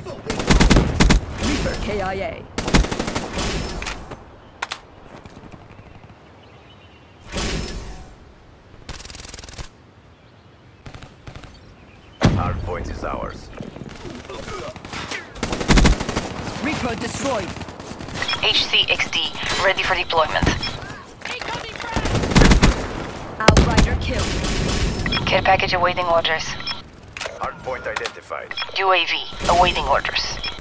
Reaper KIA. Hardpoint is ours. Reaper destroyed. HCXD, ready for deployment. Outrider killed. Care package awaiting orders. Hardpoint identified. UAV, awaiting orders.